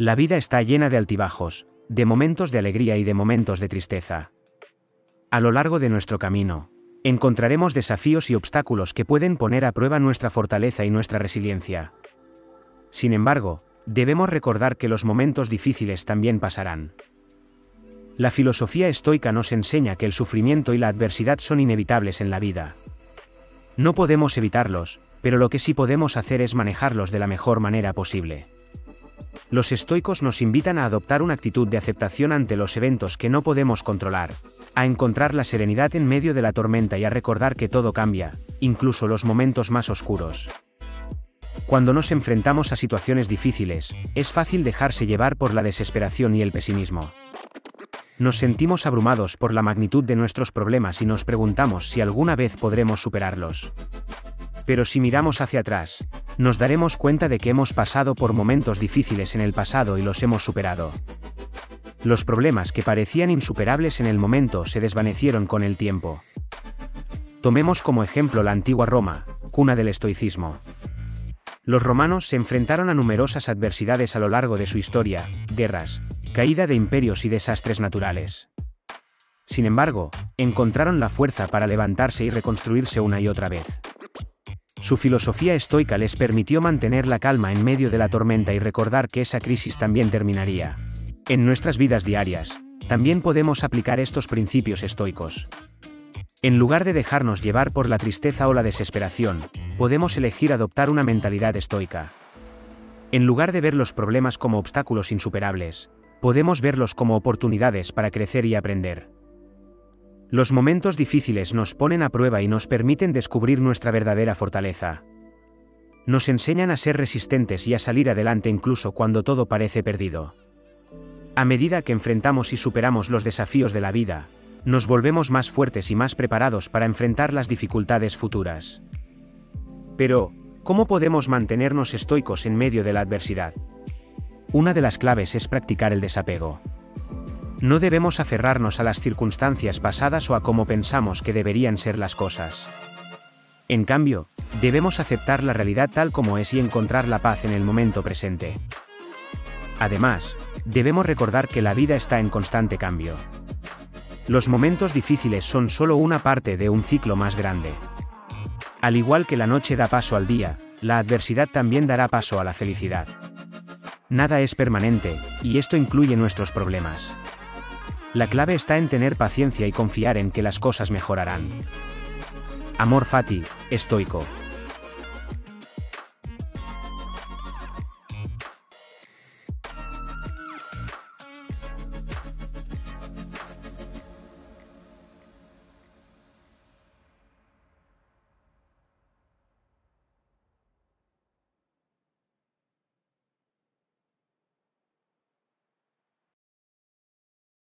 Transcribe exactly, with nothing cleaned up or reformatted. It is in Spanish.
La vida está llena de altibajos, de momentos de alegría y de momentos de tristeza. A lo largo de nuestro camino, encontraremos desafíos y obstáculos que pueden poner a prueba nuestra fortaleza y nuestra resiliencia. Sin embargo, debemos recordar que los momentos difíciles también pasarán. La filosofía estoica nos enseña que el sufrimiento y la adversidad son inevitables en la vida. No podemos evitarlos, pero lo que sí podemos hacer es manejarlos de la mejor manera posible. Los estoicos nos invitan a adoptar una actitud de aceptación ante los eventos que no podemos controlar, a encontrar la serenidad en medio de la tormenta y a recordar que todo cambia, incluso los momentos más oscuros. Cuando nos enfrentamos a situaciones difíciles, es fácil dejarse llevar por la desesperación y el pesimismo. Nos sentimos abrumados por la magnitud de nuestros problemas y nos preguntamos si alguna vez podremos superarlos. Pero si miramos hacia atrás, nos daremos cuenta de que hemos pasado por momentos difíciles en el pasado y los hemos superado. Los problemas que parecían insuperables en el momento se desvanecieron con el tiempo. Tomemos como ejemplo la antigua Roma, cuna del estoicismo. Los romanos se enfrentaron a numerosas adversidades a lo largo de su historia, guerras, caída de imperios y desastres naturales. Sin embargo, encontraron la fuerza para levantarse y reconstruirse una y otra vez. Su filosofía estoica les permitió mantener la calma en medio de la tormenta y recordar que esa crisis también terminaría. En nuestras vidas diarias, también podemos aplicar estos principios estoicos. En lugar de dejarnos llevar por la tristeza o la desesperación, podemos elegir adoptar una mentalidad estoica. En lugar de ver los problemas como obstáculos insuperables, podemos verlos como oportunidades para crecer y aprender. Los momentos difíciles nos ponen a prueba y nos permiten descubrir nuestra verdadera fortaleza. Nos enseñan a ser resistentes y a salir adelante incluso cuando todo parece perdido. A medida que enfrentamos y superamos los desafíos de la vida, nos volvemos más fuertes y más preparados para enfrentar las dificultades futuras. Pero, ¿cómo podemos mantenernos estoicos en medio de la adversidad? Una de las claves es practicar el desapego. No debemos aferrarnos a las circunstancias pasadas o a cómo pensamos que deberían ser las cosas. En cambio, debemos aceptar la realidad tal como es y encontrar la paz en el momento presente. Además, debemos recordar que la vida está en constante cambio. Los momentos difíciles son solo una parte de un ciclo más grande. Al igual que la noche da paso al día, la adversidad también dará paso a la felicidad. Nada es permanente, y esto incluye nuestros problemas. La clave está en tener paciencia y confiar en que las cosas mejorarán. Amor fati, estoico.